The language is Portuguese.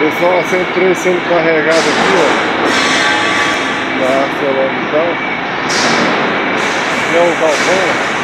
Pessoal, a 103 sendo carregado aqui, ó, da ArcelorMittal. Aqui é o galpão.